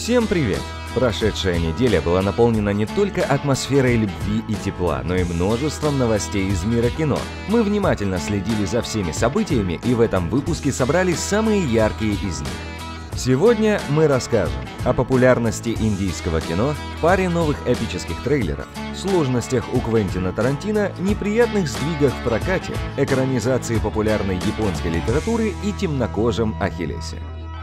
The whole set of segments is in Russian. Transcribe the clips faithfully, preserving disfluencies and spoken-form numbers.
Всем привет! Прошедшая неделя была наполнена не только атмосферой любви и тепла, но и множеством новостей из мира кино. Мы внимательно следили за всеми событиями и в этом выпуске собрали самые яркие из них. Сегодня мы расскажем о популярности индийского кино, паре новых эпических трейлеров, сложностях у Квентина Тарантино, неприятных сдвигах в прокате, экранизации популярной японской литературы и темнокожем Ахиллесе.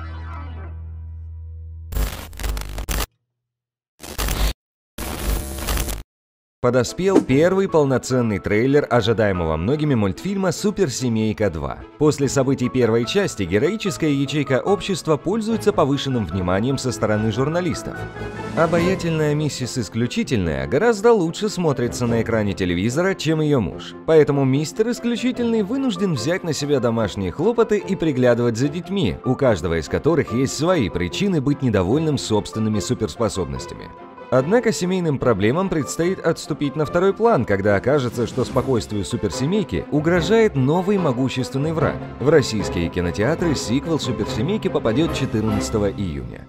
Подоспел первый полноценный трейлер ожидаемого многими мультфильма «Суперсемейка два». После событий первой части героическая ячейка общества пользуется повышенным вниманием со стороны журналистов. Обаятельная миссис Исключительная гораздо лучше смотрится на экране телевизора, чем ее муж. Поэтому мистер Исключительный вынужден взять на себя домашние хлопоты и приглядывать за детьми, у каждого из которых есть свои причины быть недовольным собственными суперспособностями. Однако семейным проблемам предстоит отступить на второй план, когда окажется, что спокойствию суперсемейки угрожает новый могущественный враг. В российские кинотеатры сиквел суперсемейки попадет четырнадцатого июня.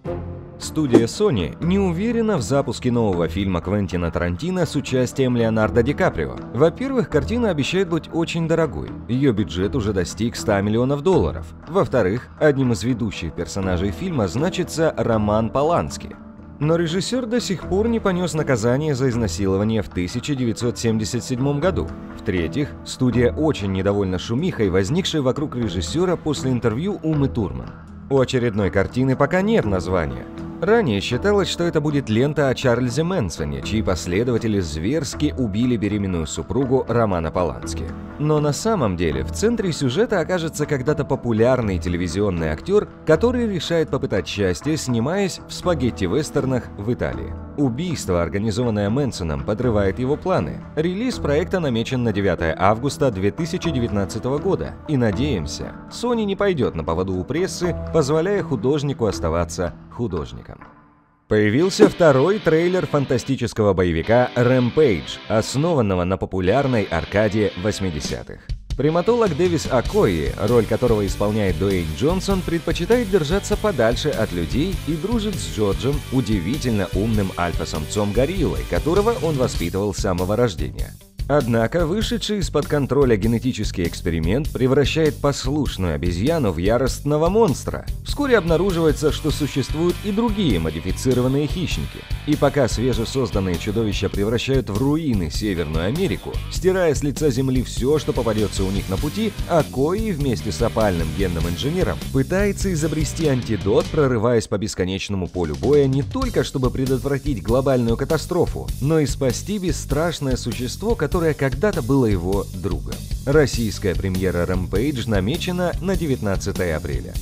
Студия Sony не уверена в запуске нового фильма Квентина Тарантино с участием Леонардо Ди Каприо. Во-первых, картина обещает быть очень дорогой. Ее бюджет уже достиг ста миллионов долларов. Во-вторых, одним из ведущих персонажей фильма значится Роман Полански. Но режиссер до сих пор не понес наказание за изнасилование в тысяча девятьсот семьдесят седьмом году. В-третьих, студия очень недовольна шумихой, возникшей вокруг режиссера после интервью Умы Турман. У очередной картины пока нет названия. Ранее считалось, что это будет лента о Чарльзе Мэнсоне, чьи последователи зверски убили беременную супругу Романа Полански. Но на самом деле в центре сюжета окажется когда-то популярный телевизионный актер, который решает попытать счастье, снимаясь в спагетти-вестернах в Италии. Убийство, организованное Мэнсоном, подрывает его планы. Релиз проекта намечен на девятое августа две тысячи девятнадцатого года. И надеемся, Sony не пойдет на поводу у прессы, позволяя художнику оставаться художником. Появился второй трейлер фантастического боевика «Рэмпейдж», основанного на популярной аркаде восьмидесятых. Приматолог Дэвис Акои, роль которого исполняет Дуэйн Джонсон, предпочитает держаться подальше от людей и дружит с Джорджем, удивительно умным альфа-самцом-гориллой, которого он воспитывал с самого рождения. Однако вышедший из-под контроля генетический эксперимент превращает послушную обезьяну в яростного монстра. Вскоре обнаруживается, что существуют и другие модифицированные хищники. И пока свежесозданные чудовища превращают в руины Северную Америку, стирая с лица Земли все, что попадется у них на пути, Акои вместе с опальным генным инженером пытается изобрести антидот, прорываясь по бесконечному полю боя не только чтобы предотвратить глобальную катастрофу, но и спасти бесстрашное существо, которое которое когда-то было его другом. Российская премьера Rampage намечена на девятнадцатое апреля.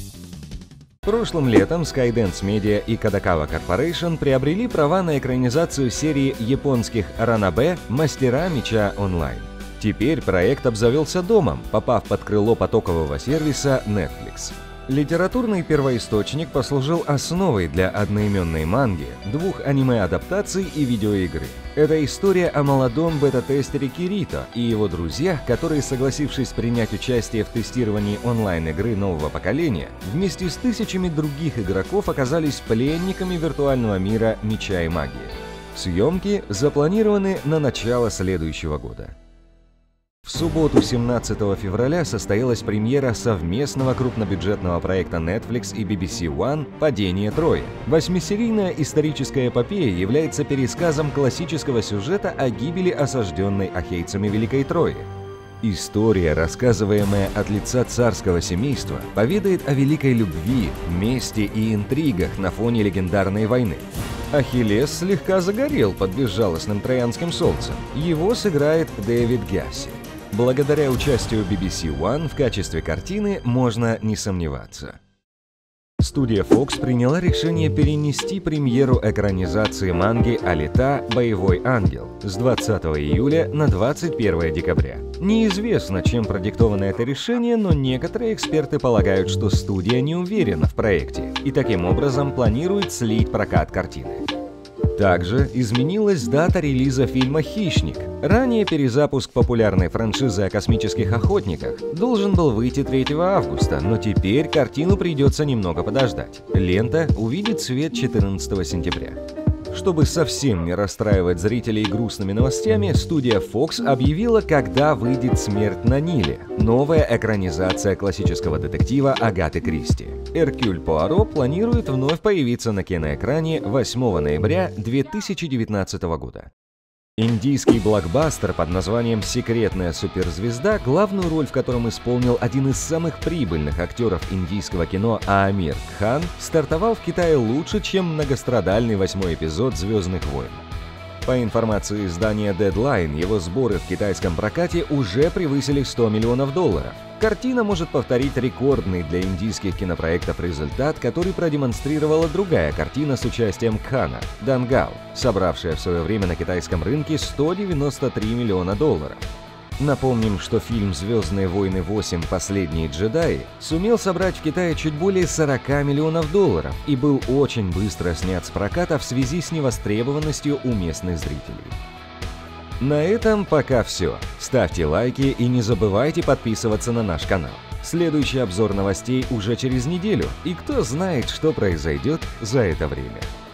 Прошлым летом Skydance Media и Kadokawa Corporation приобрели права на экранизацию серии японских ранобэ «Мастера меча онлайн». Теперь проект обзавелся домом, попав под крыло потокового сервиса Netflix. Литературный первоисточник послужил основой для одноименной манги, двух аниме-адаптаций и видеоигры. Это история о молодом бета-тестере Кирито и его друзьях, которые, согласившись принять участие в тестировании онлайн-игры нового поколения, вместе с тысячами других игроков оказались пленниками виртуального мира меча и магии. Съемки запланированы на начало следующего года. В субботу, семнадцатого февраля, состоялась премьера совместного крупнобюджетного проекта Netflix и би би си One «Падение Трои». Восьмисерийная историческая эпопея является пересказом классического сюжета о гибели осажденной ахейцами Великой Трои. История, рассказываемая от лица царского семейства, поведает о великой любви, мести и интригах на фоне легендарной войны. Ахиллес слегка загорел под безжалостным троянским солнцем. Его сыграет Дэвид Гасси. Благодаря участию би би си One в качестве картины можно не сомневаться. Студия Fox приняла решение перенести премьеру экранизации манги «Алита. Боевой ангел» с двадцатого июля на двадцать первое декабря. Неизвестно, чем продиктовано это решение, но некоторые эксперты полагают, что студия не уверена в проекте и таким образом планирует слить прокат картины. Также изменилась дата релиза фильма «Хищник». Ранее перезапуск популярной франшизы о космических охотниках должен был выйти третьего августа, но теперь картину придется немного подождать. Лента увидит свет четырнадцатого сентября. Чтобы совсем не расстраивать зрителей грустными новостями, студия Fox объявила, когда выйдет «Смерть на Ниле» — новая экранизация классического детектива Агаты Кристи. Эркюль Пуаро планирует вновь появиться на киноэкране восьмого ноября две тысячи девятнадцатого года. Индийский блокбастер под названием «Секретная суперзвезда», главную роль в котором исполнил один из самых прибыльных актеров индийского кино Аамир Кхан, стартовал в Китае лучше, чем многострадальный восьмой эпизод «Звездных войн». По информации издания Deadline, его сборы в китайском прокате уже превысили сто миллионов долларов. Картина может повторить рекордный для индийских кинопроектов результат, который продемонстрировала другая картина с участием Кхана – «Дангал», собравшая в свое время на китайском рынке сто девяносто три миллиона долларов. Напомним, что фильм «Звездные войны восемь. Последние джедаи» сумел собрать в Китае чуть более сорока миллионов долларов и был очень быстро снят с проката в связи с невостребованностью у местных зрителей. На этом пока все. Ставьте лайки и не забывайте подписываться на наш канал. Следующий обзор новостей уже через неделю, и кто знает, что произойдет за это время.